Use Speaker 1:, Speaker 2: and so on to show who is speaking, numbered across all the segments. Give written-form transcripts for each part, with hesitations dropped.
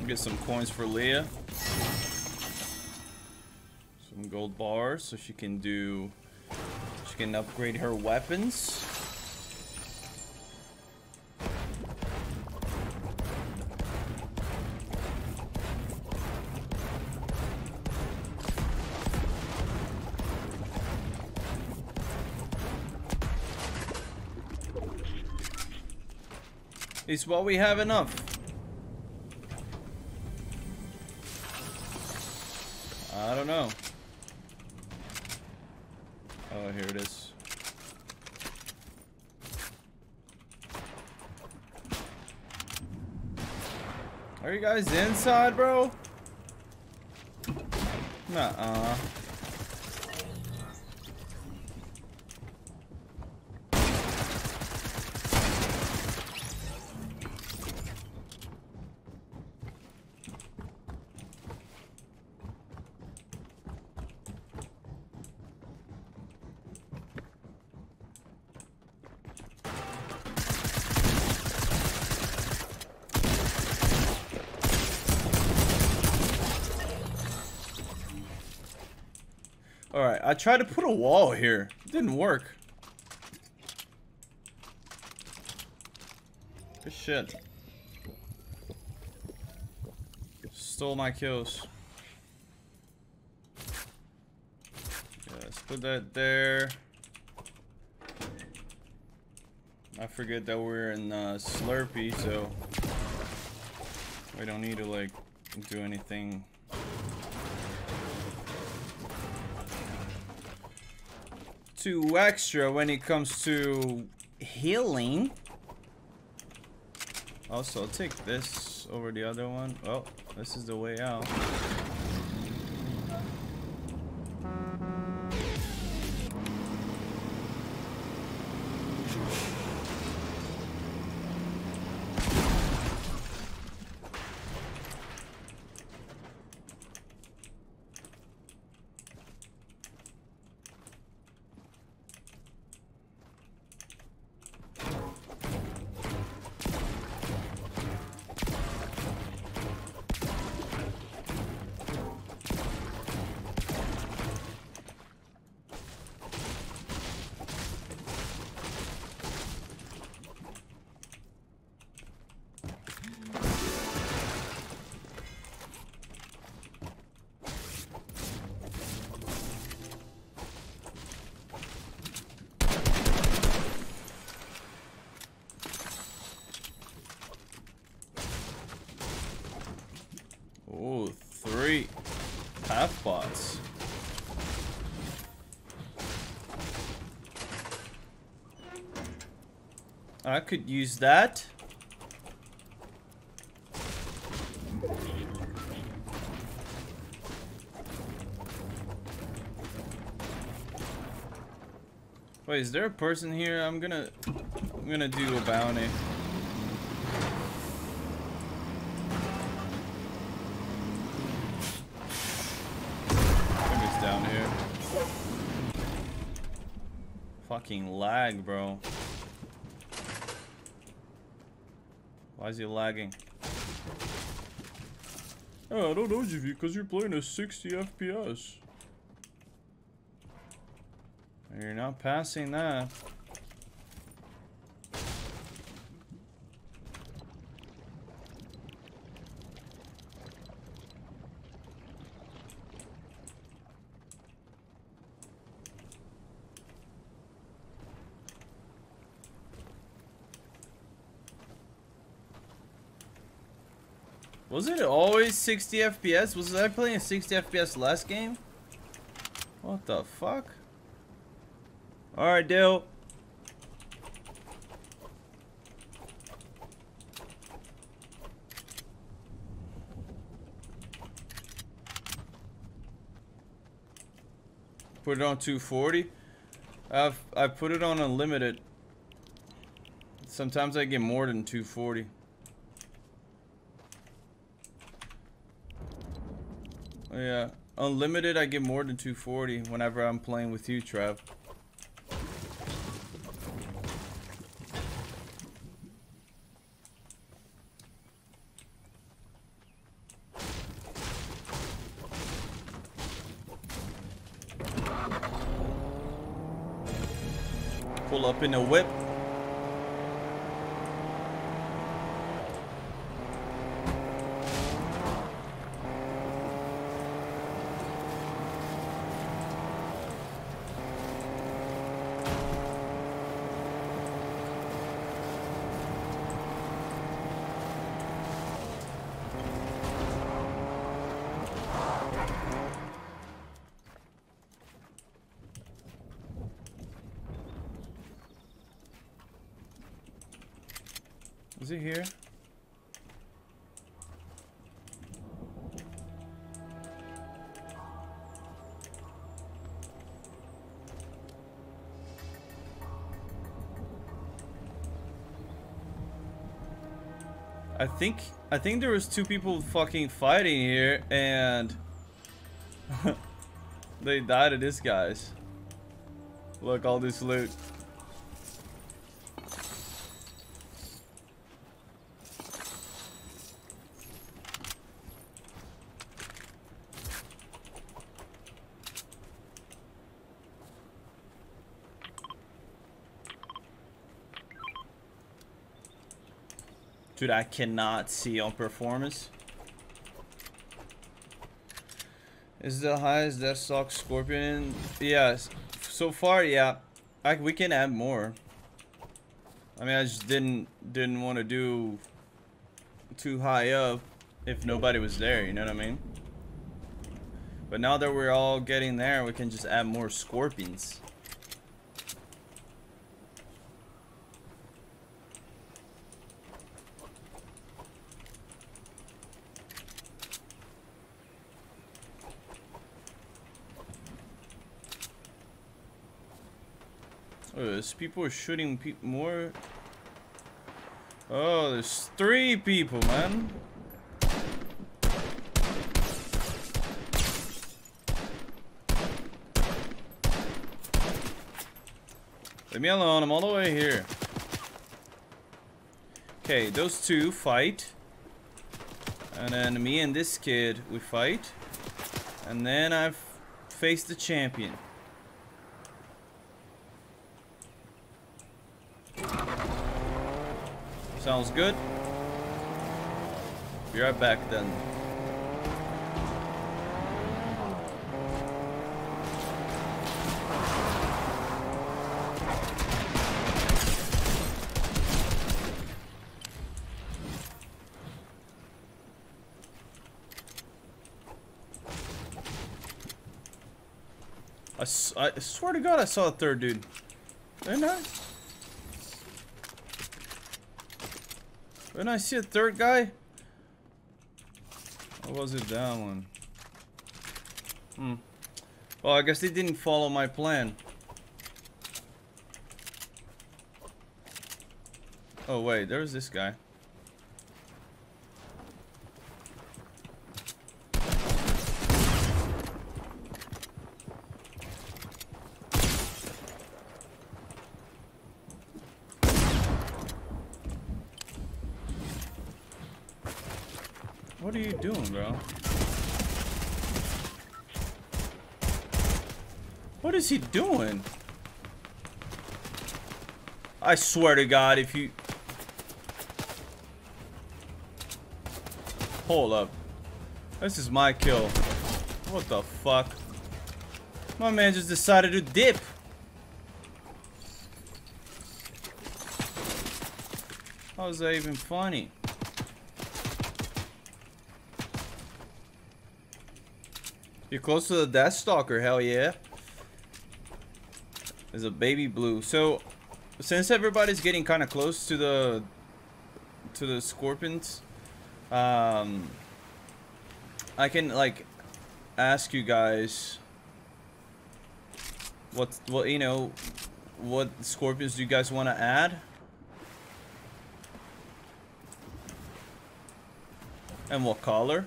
Speaker 1: get some coins for Leah. Some gold bars so she can upgrade her weapons. At least while we have enough. I don't know. Oh, here it is. Are you guys inside, bro? Nuh-uh. Alright, I tried to put a wall here. It didn't work. Good shit. Stole my kills. Yeah, let's put that there. I forget that we're in Slurpee, so we don't need to like do anything. Too extra when it comes to healing. Also, I'll take this over the other one. Oh, this is the way out. Oh, 3 half bots. I could use that. Wait, is there a person here? I'm gonna do a bounty. Down here. Fucking lag, bro. Why is he lagging? Oh, I don't know, GV, because you're playing at 60 FPS. You're not passing that. Was it always 60 FPS? Was I playing a 60 FPS last game? What the fuck? Alright, Dale. Put it on 240. I put it on unlimited. Sometimes I get more than 240. Yeah, unlimited I get more than 240 whenever I'm playing with you, Trav. Pull up in a whip. Is it here? I think there was two people fucking fighting here and they died to this guy's. Look, all this loot. Dude, I cannot see on performance. Is the highest Deathstalk Scorpion? Yes. So far, yeah. We can add more. I mean, I just didn't want to do too high up if nobody was there, you know what I mean? But now that we're all getting there, we can just add more Scorpions. Oh, there's people shooting more. Oh, there's 3 people, man. Leave me alone, I'm all the way here. Okay, those 2 fight. And then me and this kid, we fight. And then I've faced the champion. Sounds good. Be right back then. I swear to God I saw a 3rd dude. Didn't I? Didn't I see a 3rd guy? Or was it that one? Well, I guess they didn't follow my plan. Oh wait, there's this guy. What are you doing, bro? What is he doing? I swear to God, if you... Hold up. This is my kill. What the fuck? My man just decided to dip. How is that even funny? You're close to the Deathstalker, hell yeah. There's a baby blue. So, since everybody's getting kind of close to the Scorpions, I can like ask you guys what you know, what Scorpions do you guys want to add? And what color?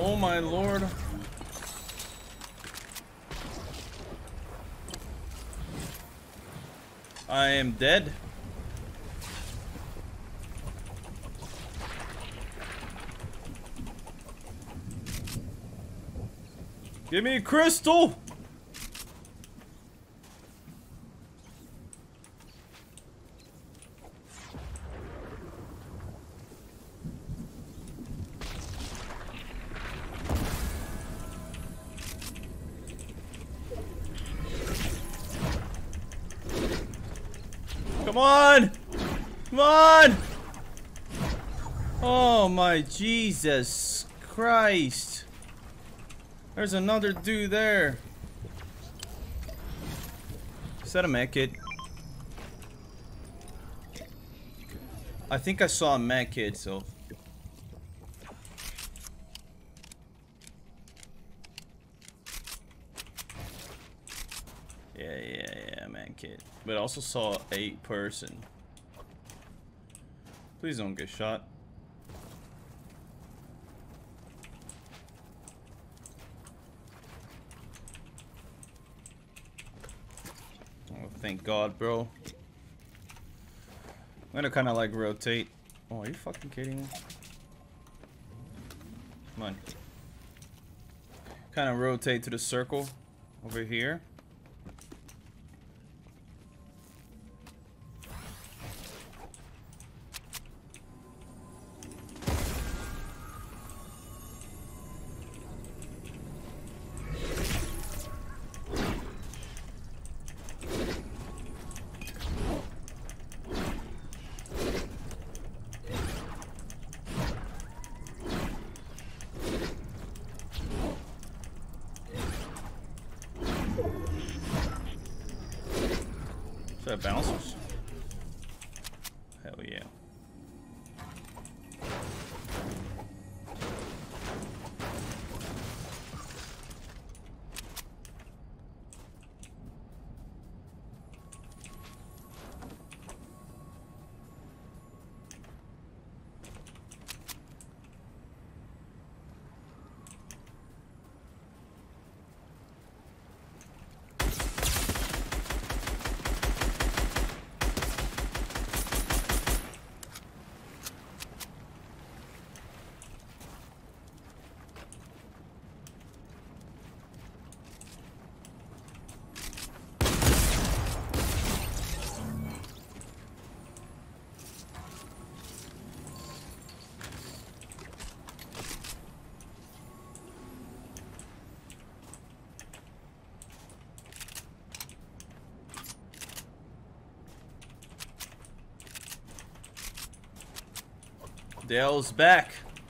Speaker 1: Oh my lord. I am dead. Give me a crystal! Come on! Come on! Oh my Jesus Christ. There's another dude there. Is that a med kit? I think I saw a med kit, so. Yeah, med kit. But I also saw a person. Please don't get shot. Oh, thank God, bro. I'm gonna kind of like rotate. Oh, are you fucking kidding me? Come on. Kind of rotate to the circle over here. Is that bouncers? Hell yeah. Dale's back.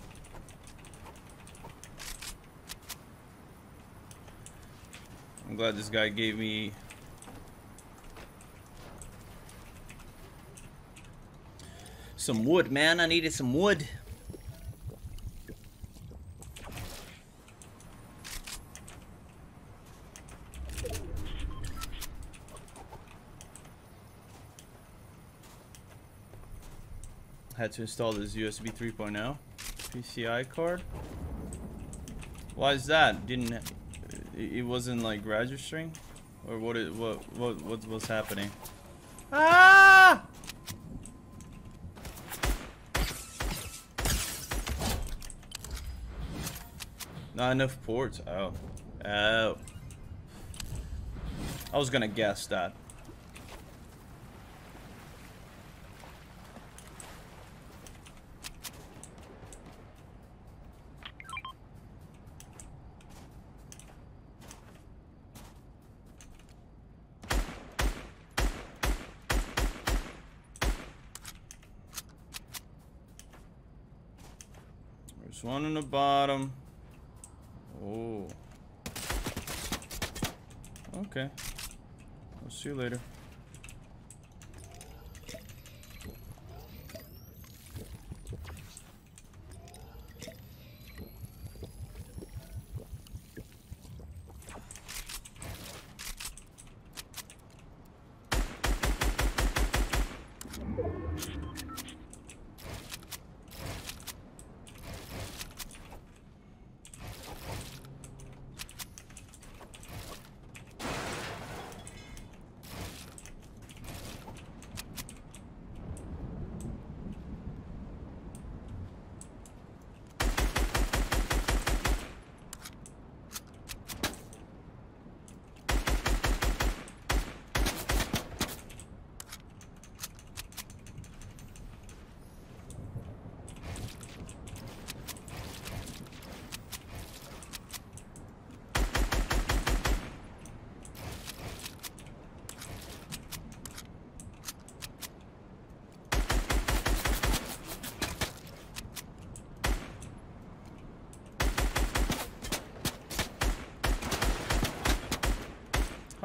Speaker 1: I'm glad this guy gave me some wood, man. I needed some wood. Had to install this USB 3.0 PCI card. Why is that? Didn't it wasn't like registering, or what was happening? Ah! Not enough ports. Oh, I was gonna guess that. There's one on the bottom. Oh. Okay. I'll see you later.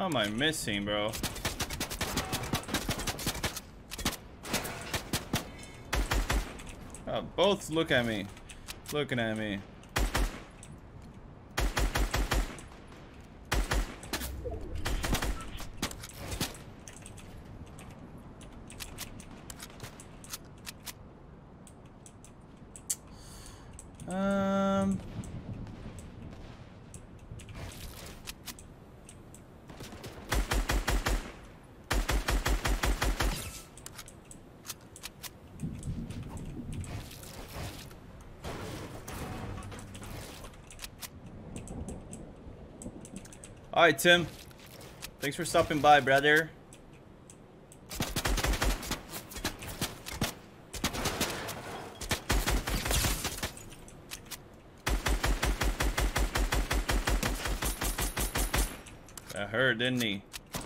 Speaker 1: am I missing, bro? Oh, both look at me. Looking at me. Alright, Tim. Thanks for stopping by, brother. That hurt, didn't he?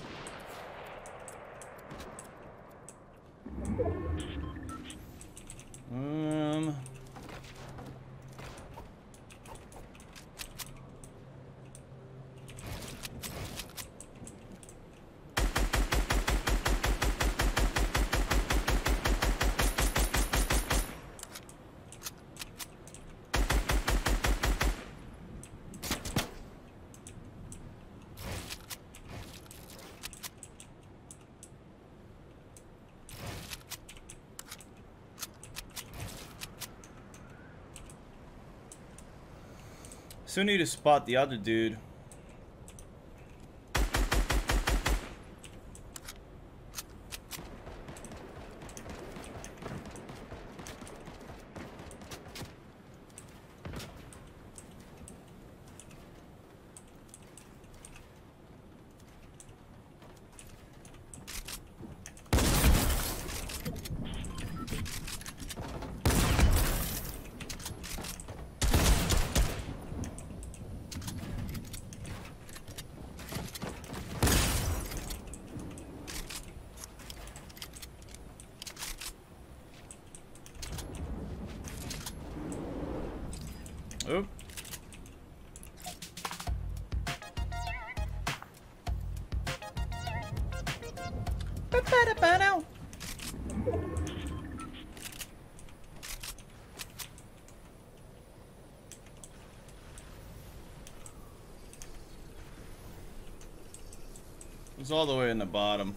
Speaker 1: Still need to spot the other dude. Oop. It's all the way in the bottom.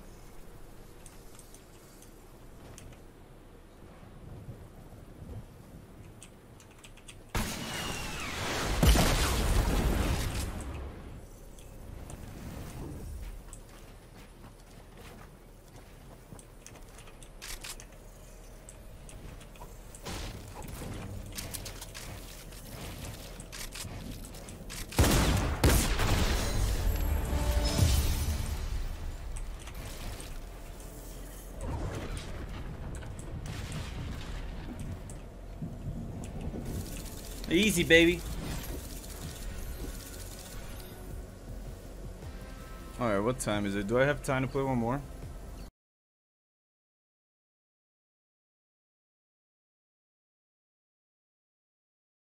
Speaker 1: Easy, baby. Alright, what time is it? Do I have time to play one more?